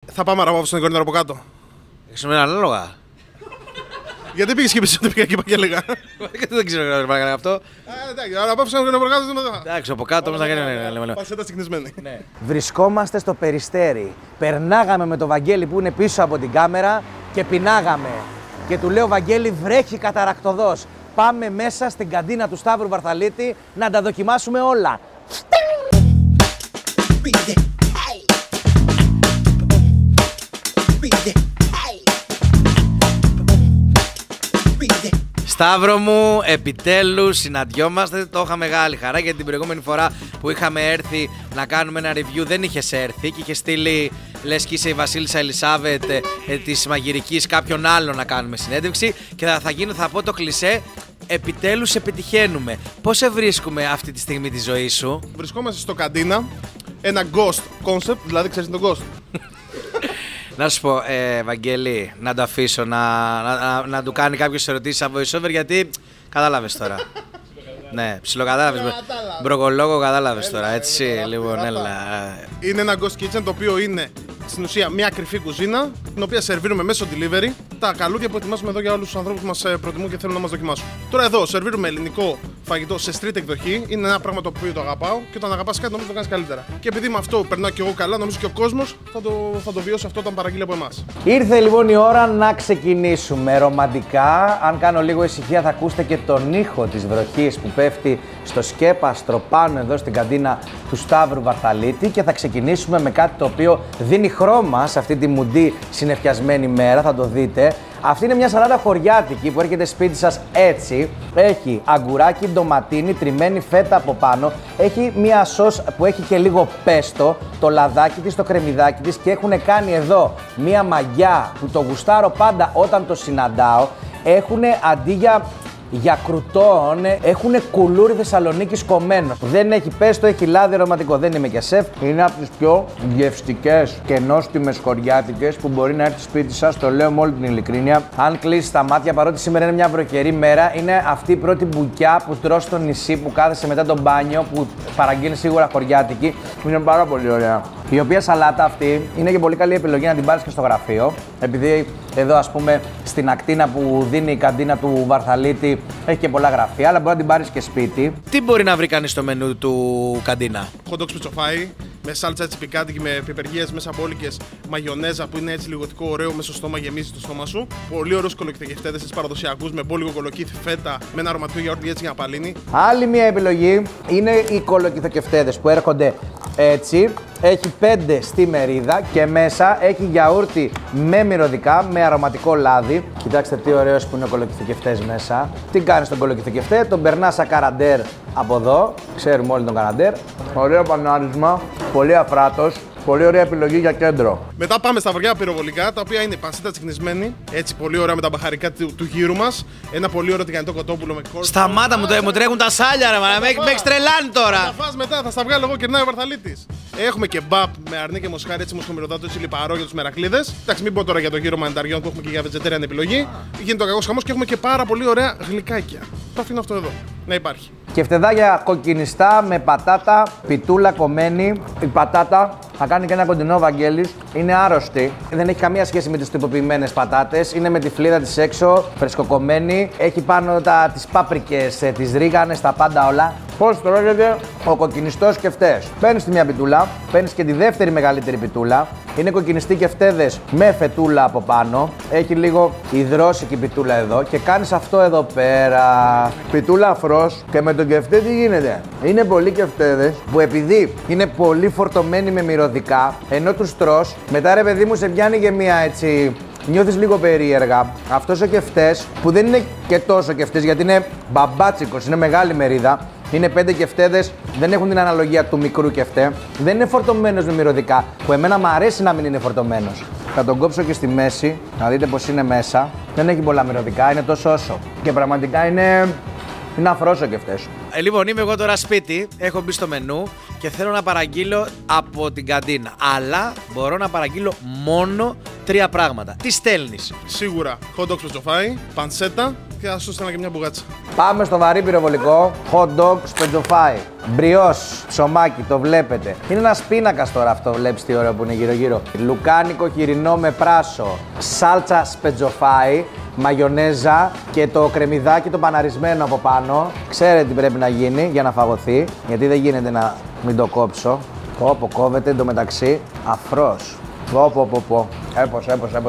Θα πάμε αραβόφω στον κορίνα από κάτω. Έχουμε ένα ανάλογα. Γιατί πήγες και πίσω ότι πήγα και είπα και έλεγα. Δεν ξέρω τι έκανε αυτό. Εντάξει, αραβόφω στον κορίνα από κάτω. Εντάξει, από κάτω όμως θα κάνει. Πανσέτα συγκνισμένη. Βρισκόμαστε στο Περιστέρι. Περνάγαμε με το Βαγγέλη που είναι πίσω από την κάμερα και πεινάγαμε. Και του λέω, Βαγγέλη, βρέχει καταρακτωδώς. Πάμε μέσα στην καντίνα του Σταύρου Βαρθαλίτη να τα δοκιμάσουμε όλα. Σταύρο μου, επιτέλους συναντιόμαστε. Το είχα μεγάλη χαρά γιατί την προηγούμενη φορά που είχαμε έρθει να κάνουμε ένα review δεν είχες έρθει και είχε στείλει, λες και είσαι η Βασίλισσα Ελισάβετ της μαγειρικής, κάποιον άλλον να κάνουμε συνέντευξη. Και θα πω το κλισέ, επιτέλους επιτυχαίνουμε. Πώς σε βρίσκουμε αυτή τη στιγμή τη ζωή σου? Βρισκόμαστε στο Καντίνα, ένα ghost concept, δηλαδή ξέρεις τον ghost. Να σου πω, Βαγγέλη, να το αφήσω να του κάνει κάποιες ερωτήσεις σαν voiceover, γιατί κατάλαβες τώρα. Ναι, ψιλοκατάλαβες. Μπροκολόγο κατάλαβες τώρα, έτσι. Λοιπόν, έλα. Είναι ένα ghost kitchen το οποίο είναι στην ουσία μια κρυφή κουζίνα, την οποία σερβίρουμε μέσω delivery τα καλούδια που ετοιμάζουμε εδώ για όλους τους ανθρώπους που μας προτιμούν και θέλουν να μας δοκιμάσουν. Τώρα εδώ σερβίρουμε ελληνικό φαγητό σε street εκδοχή. Είναι ένα πράγμα το οποίο το αγαπάω και όταν αγαπάς κάτι νομίζω το κάνεις καλύτερα. Και επειδή με αυτό περνάω και εγώ καλά, νομίζω και ο κόσμος θα το βιώσει αυτό όταν παραγγείλει από εμάς. Ήρθε λοιπόν η ώρα να ξεκινήσουμε ρομαντικά. Αν κάνω λίγο ησυχία θα ακούσετε και τον ήχο της βροχής που πέφτει στο σκέπαστρο πάνω εδώ στην καντίνα του Σταύρου Βαρθαλίτη και θα ξεκινήσουμε με κάτι το οποίο δίνει χρώμα σε αυτή τη μουντή συννεφιασμένη μέρα, θα το δείτε. Αυτή είναι μια σαλάτα χωριάτικη που έρχεται σπίτι σας έτσι. Έχει αγκουράκι, ντοματίνι, τριμμένη φέτα από πάνω. Έχει μια σως που έχει και λίγο πέστο, το λαδάκι της, το κρεμμυδάκι της και έχουν κάνει εδώ μια μαγιά που το γουστάρω πάντα όταν το συναντάω. Έχουν αντί για κρουτόν, έχουν κουλούρι Θεσσαλονίκης κομμένο. Δεν έχει πέστο, έχει λάδι αρωματικό. Δεν είμαι και σεφ. Είναι από τις πιο γευστικές και νόστιμες χωριάτικες που μπορεί να έρθει σπίτι σας. Το λέω με όλη την ειλικρίνεια. Αν κλείσεις τα μάτια, παρότι σήμερα είναι μια βροχερή μέρα, είναι αυτή η πρώτη μπουκιά που τρως στο νησί που κάθεσαι μετά το μπάνιο, που παραγγείλει σίγουρα χωριάτικη. Είναι πάρα πολύ ωραία. Η οποία σαλάτα αυτή είναι και πολύ καλή επιλογή να την πάρεις και στο γραφείο. Επειδή εδώ, ας πούμε, στην ακτίνα που δίνει η καντίνα του Βαρθαλίτη έχει και πολλά γραφεία, αλλά μπορεί να την πάρεις και σπίτι. Τι μπορεί να βρει κανείς στο μενού του Καντίνα? Hot dogs πιτσοφάι, με σάλτσα έτσι πικάντικη, με πιπεργίες μέσα μπόλικες, μαγιονέζα που είναι έτσι λιγοτικό ωραίο μέσα στο στόμα, γεμίζει το στόμα σου. Πολύ ωραίους κολοκυθοκευτέδες τις παραδοσιακούς με μπόλικο κολοκύθι, φέτα, με ένα αρωματικό γιαούρτι έτσι για να παλίνει. Άλλη μια επιλογή είναι οι κολοκυθοκευτέδες που έρχονται έτσι. Έχει 5 στη μερίδα και μέσα έχει γιαούρτι με μυρωδικά, με αρωματικό λάδι. Κοιτάξτε τι ωραίος που είναι ο κολοκυθοκευτές μέσα. Τι κάνεις στον κολοκυθοκευτέ, τον περνάς σαν καραντέρ από εδώ. Ξέρουμε όλοι τον καραντέρ. Ωραίο πανάρισμα, πολύ αφράτος. Πολύ ωραία επιλογή για κέντρο. Μετά πάμε στα βαριά πυροβολικά, τα οποία είναι πανσέτα τσικνισμένη, έτσι πολύ ωραία με τα μπαχαρικά του γύρου μας. Ένα πολύ ωραίο τηγανιτό κοτόπουλο με κόρσο. Σταμάτα μου τρέχουν τα σάλια, ρε μάνα, με έχεις τρελάνει τώρα. Θα φας μετά, θα στα βγάλω εγώ, κερνάει ο Βαρθαλίτης. Έχουμε και μπαπ με αρνί και μοσχάρι, έτσι μοσχομυρωδάτο, έτσι λιπαρό για τους μερακλείδες. Εντάξει, μην πω τώρα για το γύρο μανιταριών που έχουμε και για vegetarian επιλογή. Γίνεται ο κακός χαμός και έχουμε και πάρα πολύ ωραία γλυκάκια. Το αφήνω αυτό εδώ να υπάρχει. Κεφτεδάκια κοκκινιστά με πατάτα, πιτούλα κομμένη. Η πατάτα θα κάνει και ένα κοντινό Βαγγέλης. Είναι άρρωστη. Δεν έχει καμία σχέση με τις τυποποιημένες πατάτες. Είναι με τη φλίδα της έξω, φρεσκοκομμένη. Έχει πάνω τις πάπρικες, τις ρίγανες, τα πάντα όλα. Πώς τρώγεται ο κοκκινιστός κεφτές? Παίρνεις τη μια πιτούλα, παίρνεις και τη δεύτερη μεγαλύτερη πιτούλα. Είναι κοκκινιστοί κεφτέδες με φετούλα από πάνω. Έχει λίγο υδρώσικη πιτούλα εδώ και κάνεις αυτό εδώ πέρα. Πιτούλα αφρός και με τον κεφτέ τι γίνεται? Είναι πολλοί κεφτέδες που επειδή είναι πολύ φορτωμένοι με μυρωδικά, ενώ τους τρως, μετά ρε παιδί μου σε πιάνει και μια έτσι. Νιώθεις λίγο περίεργα. Αυτός ο κεφτές που δεν είναι και τόσο κεφτές γιατί είναι μπαμπάτσικος, είναι μεγάλη μερίδα. Είναι 5 κεφτέδες, δεν έχουν την αναλογία του μικρού κεφτέ. Δεν είναι φορτωμένος με μυρωδικά, που εμένα μου αρέσει να μην είναι φορτωμένος. Θα τον κόψω και στη μέση, να δείτε πως είναι μέσα. Δεν έχει πολλά μυρωδικά, είναι τόσο όσο. Και πραγματικά είναι αφρός ο κεφτές. Λοιπόν, είμαι εγώ τώρα σπίτι, έχω μπει στο μενού και θέλω να παραγγείλω από την καντίνα. Αλλά μπορώ να παραγγείλω μόνο 3 πράγματα. Τι στέλνεις? Σίγουρα hot dogs πιτσοφάι, πανσέτα και θα σου στέλνα και μια μπουγάτσα. Πάμε στο βαρύ πυροβολικό. Hot dog σπετζοφάι. Μπριός, ψωμάκι, το βλέπετε. Είναι ένας πίνακας τώρα αυτό, βλέπεις τι ωραίο που είναι γύρω-γύρω. Λουκάνικο χοιρινό με πράσο. Σάλτσα σπετζοφάι. Μαγιονέζα και το κρεμμυδάκι το παναρισμένο από πάνω. Ξέρετε τι πρέπει να γίνει για να φαγωθεί. Γιατί δεν γίνεται να μην το κόψω. Όπου κόβεται εντωμεταξύ αφρός. Πω. Έπος.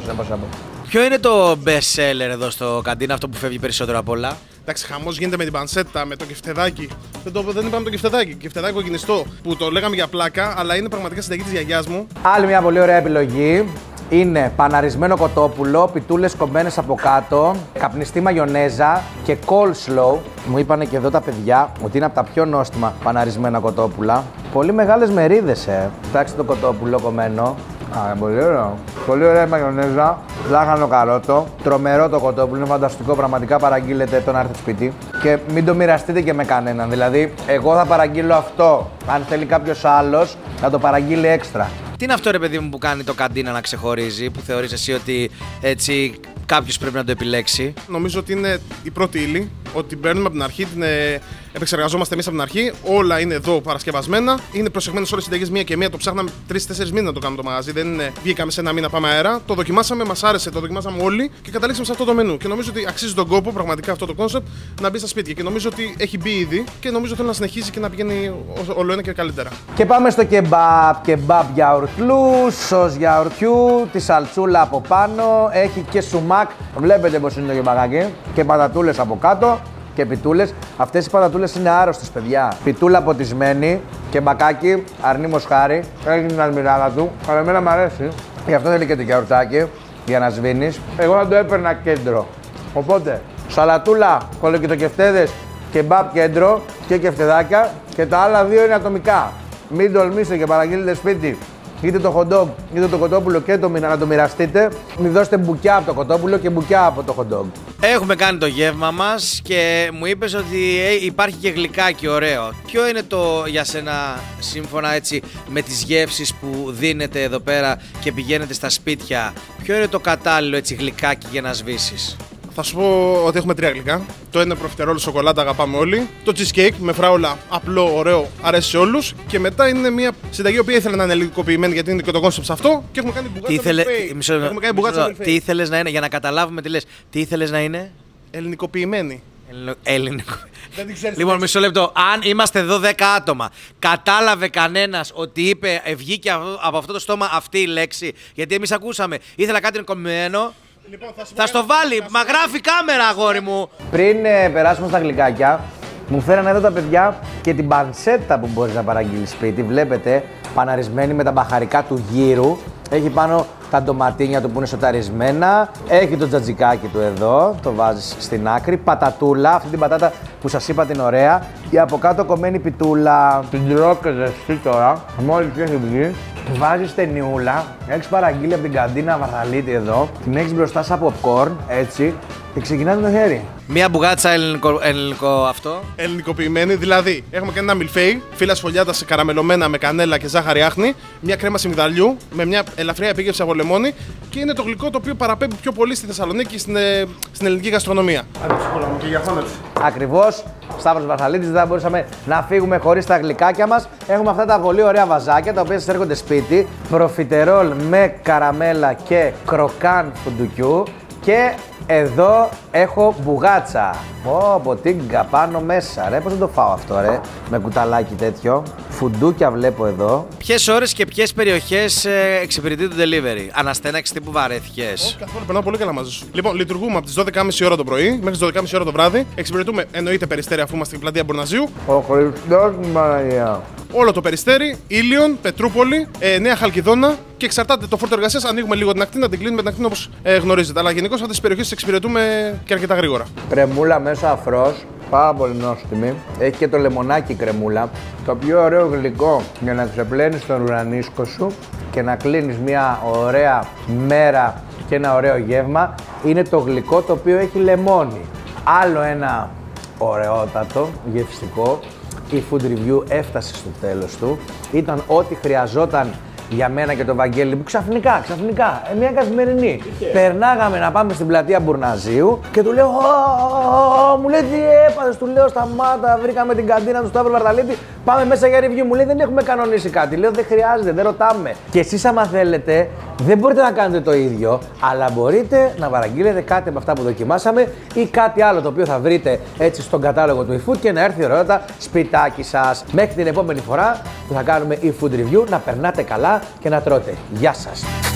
Ποιο είναι το best seller εδώ στο καντίνα, αυτό που φεύγει περισσότερο απ' όλα? Εντάξει, χαμός γίνεται με την πανσέτα, με το κεφτεδάκι. Δεν είπαμε το κεφτεδάκι. Κεφτεδάκι κοκκινιστό που το λέγαμε για πλάκα, αλλά είναι πραγματικά συνταγή της γιαγιάς μου. Άλλη μια πολύ ωραία επιλογή. Είναι παναρισμένο κοτόπουλο, πιτούλες κομμένες από κάτω, καπνιστή μαγιονέζα και coleslaw. Μου είπανε και εδώ τα παιδιά ότι είναι από τα πιο νόστιμα παναρισμένα κοτόπουλα. Πολύ μεγάλες μερίδες, Κοιτάξτε το κοτόπουλο κομμένο. Πολύ ωραίο. Πολύ ωραία η μαγιονέζα, λάχανο καρότο. Τρομερό το κοτόπουλο, είναι φανταστικό. Πραγματικά παραγγείλετε το να έρθει σπίτι. Και μην το μοιραστείτε και με κανέναν. Δηλαδή, εγώ θα παραγγείλω αυτό. Αν θέλει κάποιος άλλος, θα το παραγγείλει έξτρα. Τι είναι αυτό, ρε παιδί μου, που κάνει το καντίνα να ξεχωρίζει, που θεωρείς εσύ ότι έτσι κάποιος πρέπει να το επιλέξει? Νομίζω ότι είναι η πρώτη ύλη, ότι την παίρνουμε από την αρχή, την επεξεργαζόμαστε εμείς από την αρχή. Όλα είναι εδώ παρασκευασμένα. Είναι προσεγμένες όλες οι συνταγές μία και μία. Το ψάχναμε 3-4 μήνες να το κάνουμε το μαγαζί. Δεν είναι βγήκαμε σε ένα μήνα, πάμε αέρα. Το δοκιμάσαμε, μας άρεσε, το δοκιμάσαμε όλοι και καταλήξαμε σε αυτό το μενού. Και νομίζω ότι αξίζει τον κόπο πραγματικά αυτό το κόνσεπτ να μπει στα σπίτια. Και νομίζω ότι έχει μπει ήδη και νομίζω θέλει να συνεχίσει και να πηγαίνει όλο ένα και καλύτερα. Και πάμε στο κεμπάπ. Κεμπάπ γιαουρτλού, σος γιαουρτιού, τη σαλτσούλα από πάνω. Έχει και σουμάκ. Βλέπετε πως είναι το κεμπακάκι. Και πατατούλες από κάτω. Και πιτούλες. Αυτές οι πατατούλες είναι άρρωστες, παιδιά. Πιτούλα ποτισμένη και μπακάκι, αρνί μοσχάρι. Έχει την αλμυράδα του. Αλλά εμένα μου αρέσει. Γι' αυτό θέλει και το γιαουρτάκι για να σβήνεις. Εγώ θα το έπαιρνα κέντρο. Οπότε, σαλατούλα, κολοκυτοκεφτέδες, κεμπάπ κέντρο και κεφτεδάκια. Και τα άλλα δύο είναι ατομικά. Μην τολμήσετε και παραγγείλετε σπίτι. Είτε το hot dog είτε το κοτόπουλο και το να το μοιραστείτε. Μην δώσετε μπουκιά από το κοτόπουλο και μπουκιά από το hot dog. Έχουμε κάνει το γεύμα μας και μου είπες ότι υπάρχει και γλυκάκι ωραίο. Ποιο είναι το για σένα, σύμφωνα έτσι με τις γεύσεις που δίνετε εδώ πέρα και πηγαίνετε στα σπίτια, ποιο είναι το κατάλληλο έτσι γλυκάκι για να σβήσεις? Θα σου πω ότι έχουμε 3 γλυκά. Το ένα προφιτερόλ σοκολάτα, αγαπάμε όλοι. Το cheesecake με φράουλα, απλό, ωραίο, αρέσει σε όλους. Και μετά είναι μια συνταγή η οποία ήθελα να είναι ελληνικοποιημένη γιατί είναι και το concept σε αυτό. Και έχουμε κάνει μπουγάτσα. Τι ήθελες να είναι, για να καταλάβουμε τι λες. Τι ήθελες να είναι? Ελληνικοποιημένη. Δεν την ξέρεις. Λοιπόν, μισό λεπτό. Αν είμαστε εδώ 10 άτομα, κατάλαβε κανένας ότι είπε, βγήκε από αυτό το στόμα αυτή η λέξη? Γιατί εμείς ακούσαμε, ήθελα κάτι κομμένο. Λοιπόν, θα στο βάλει, μα γράφει κάμερα, αγόρι μου. Πριν περάσουμε στα γλυκάκια, μου φέρανε εδώ τα παιδιά και την πανσέτα που μπορείς να παραγγείλεις σπίτι. Βλέπετε, παναρισμένη με τα μπαχαρικά του γύρου. Έχει πάνω τα ντοματίνια του που είναι σοταρισμένα. Έχει το τζατζικάκι του εδώ, το βάζεις στην άκρη. Πατατούλα, αυτή την πατάτα που σας είπα την ωραία. Η από κάτω κομμένη πιτούλα. Την τρώω και ζεστή τώρα, μόλις έχει βγει. Βάζεις ταινιούλα, έχεις παραγγείλει από την καντίνα Βαρθαλίτη εδώ. Την έχεις μπροστά σαν popcorn, έτσι. Και ξεκινάς με το χέρι. Μία μπουγάτσα ελληνικό αυτό. Ελληνικοποιημένη, δηλαδή έχουμε κάνει ένα μιλφέι, φύλλα σφολιάτας καραμελωμένα με κανέλα και ζάχαρη άχνη, μια κρέμα σιμιδαλιού με μια ελαφριά επίγευση από λεμόνι και είναι το γλυκό το οποίο παραπέμπει πιο πολύ στη Θεσσαλονίκη στην ελληνική γαστρονομία. Και για αυτό ακριβώς, Σταύρος Βαρθαλίτης, δεν θα μπορούσαμε να φύγουμε χωρίς τα γλυκάκια μας. Έχουμε αυτά τα πολύ ωραία βαζάκια τα οποία σας έρχονται σπίτι. Προφιτερόλ με καραμέλα και κροκάν φουντουκιού. Και εδώ έχω μπουγάτσα. Πω, τίγκα πάνω μέσα, ρε. Πώς δεν το φάω αυτό, ρε. Με κουταλάκι τέτοιο. Φουντούκια βλέπω εδώ. Ποιες ώρες και ποιες περιοχές εξυπηρετεί το delivery? Αναστέναξης τύπου βαρέθηκες? Καθόλου, περνάω πολύ καλά μαζί σου. Λοιπόν, λειτουργούμε από τις 12.30 ώρα το πρωί μέχρι τις 12.30 ώρα το βράδυ. Εξυπηρετούμε εννοείται Περιστέρι αφού είμαστε στην πλατεία Μπορναζίου. Ο Χριστός μου Παναγία. Όλο το Περιστέρι, Ήλιον, Πετρούπολη, Νέα Χαλκιδόνα και εξαρτάται το φόρτο εργασίας. Ανοίγουμε λίγο την ακτή, να την κλείνουμε την ακτή όπως γνωρίζετε. Αλλά γενικώς αυτές τις περιοχές εξυπηρετούμε και αρκετά γρήγορα. Κρεμούλα μέσα αφρός, πάρα πολύ νόστιμη. Έχει και το λεμονάκι κρεμούλα. Το πιο ωραίο γλυκό για να ξεπλένεις τον ουρανίσκο σου και να κλείνεις μια ωραία μέρα και ένα ωραίο γεύμα είναι το γλυκό το οποίο έχει λεμόνι. Άλλο ένα ωραιότατο, γευστικό. Η Food Review έφτασε στο τέλος του. Ήταν ό,τι χρειαζόταν για μένα και το Βαγγέλη που ξαφνικά, μια καθημερινή. Περνάγαμε να πάμε στην πλατεία Μπουρναζίου και του λέω: μου λέει τι έπαθες, του λέω σταμάτα, βρήκαμε την καντίνα του Σταύρου Βαρδαλίτη, πάμε μέσα για review. Μου λέει δεν έχουμε κανονίσει κάτι. Λέω δεν χρειάζεται, δεν ρωτάμε. Και εσείς άμα θέλετε, δεν μπορείτε να κάνετε το ίδιο, αλλά μπορείτε να παραγγείλετε κάτι από αυτά που δοκιμάσαμε ή κάτι άλλο το οποίο θα βρείτε έτσι στον κατάλογο του eFood και να έρθει ωραιότατα σπιτάκι σας. Μέχρι την επόμενη φορά που θα κάνουμε eFood review, να περνάτε καλά και να τρώτε. Γεια σας!